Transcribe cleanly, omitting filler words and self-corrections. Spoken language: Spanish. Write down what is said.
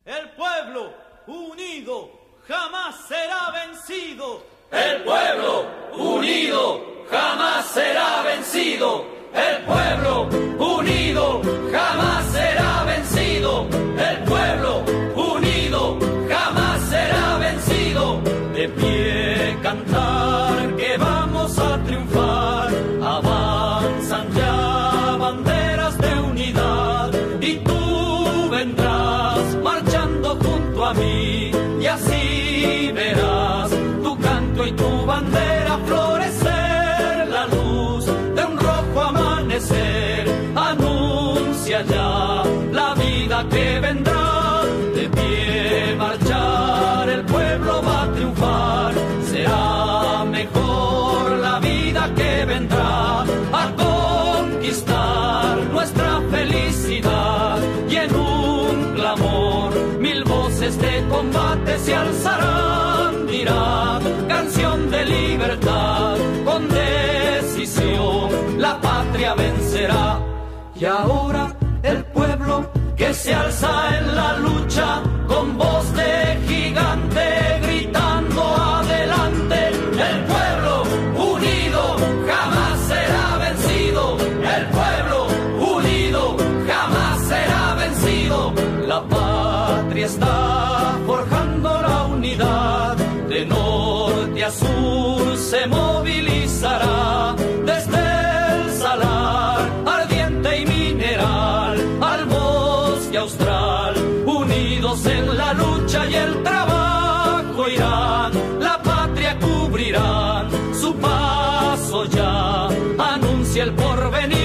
El pueblo unido jamás será vencido. El pueblo unido jamás será vencido. El pueblo unido jamás será vencido. El pueblo unido jamás será vencido. De pie cantar que vamos a triunfar. Avanzan ya banderas de unidad y tú vendrás marchando junto a mí y así verás tu canto y tu bandera florecer. La luz de un rojo amanecer anuncia ya la vida que vendrá. De pie marchar el pueblo va a triunfar. Será mejor la vida que vendrá a conquistar nuestra felicidad. Y en un clamor mil voces de combate se alzarán. Dirán canción de libertad, con decisión la patria vencerá. Y ahora el pueblo que se alza en la lucha con voz de gigante gritando adelante. El pueblo unido jamás será vencido. El pueblo unido jamás será vencido. La patria está forjando la unidad. De norte a sur se movilizará. Desde el salar ardiente y mineral al bosque austral, unidos en la lucha y el trabajo irán. La patria cubrirán, su paso ya anuncia el porvenir.